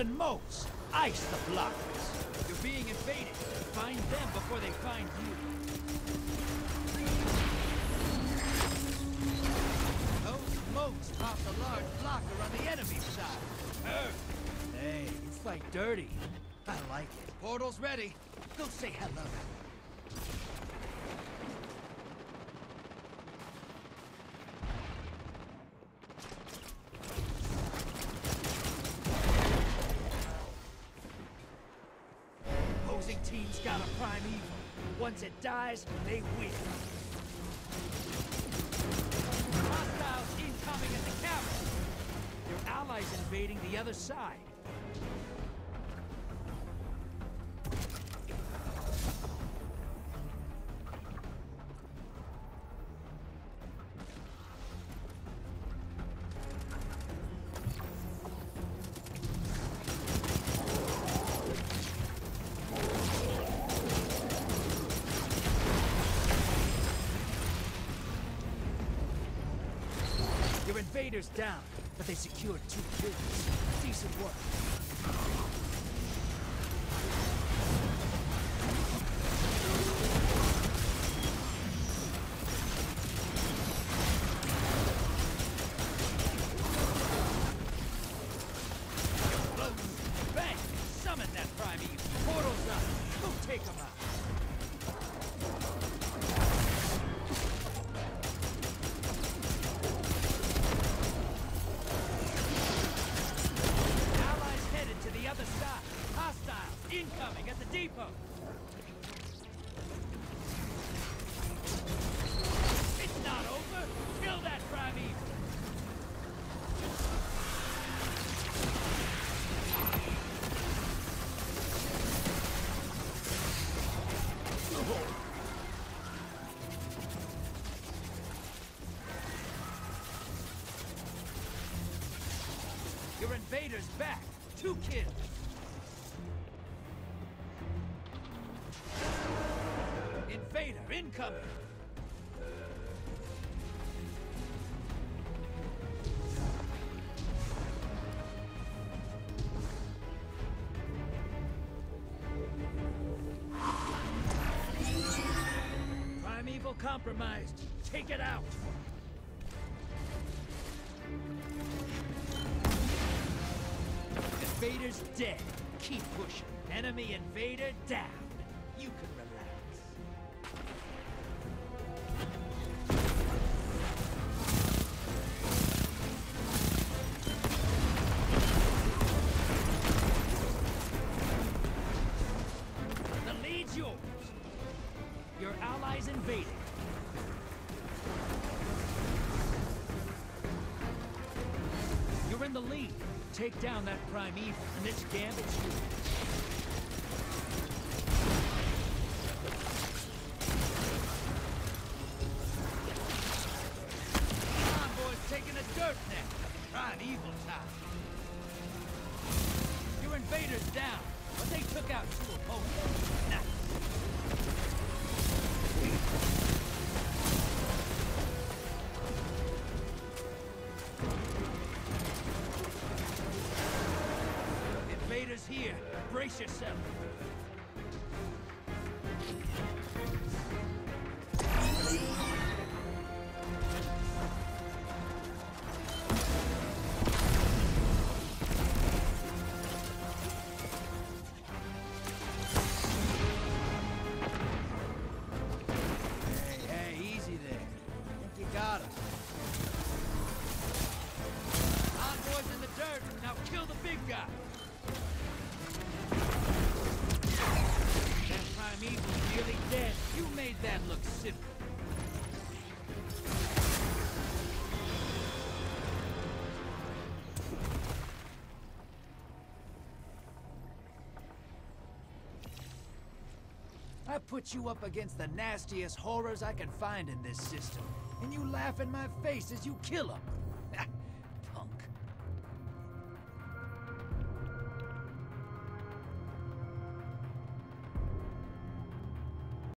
and moats! Ice the blockers! You're being invaded. Find them before they find you. Those moats popped a large blocker on the enemy side. Hey, you fight dirty. I like it. Portal's ready. Go say hello. Opposing team's got a primeval. Once it dies, they win. Hostiles incoming at the cavern. Your allies invading the other side. Your invaders down, but they secured 2 kills. Decent work. Bang! Summon that primeval. Portal's up. Go take them out. Other side. Hostiles incoming at the depot. It's not over. Kill that primeval. Your invader's back. 2 kills. Invader incoming. Primeval compromised. Take it out. Invader's dead. Keep pushing. Enemy invader down. You can relax. The lead's yours. Your allies invaded. You're in the lead. Take down that primeval, and this gambit's yours. Come on, boys, taking a dirt nap. Primeval time. Your invaders down, but they took out 2 opponents. Nice. Invaders here. Brace yourself. Hey, easy there. I think you got us. Envoys in the dirt. Now kill the big guy. Primeval's nearly dead. You made that look simple. I put you up against the nastiest horrors I can find in this system, and you laugh in my face as you kill them.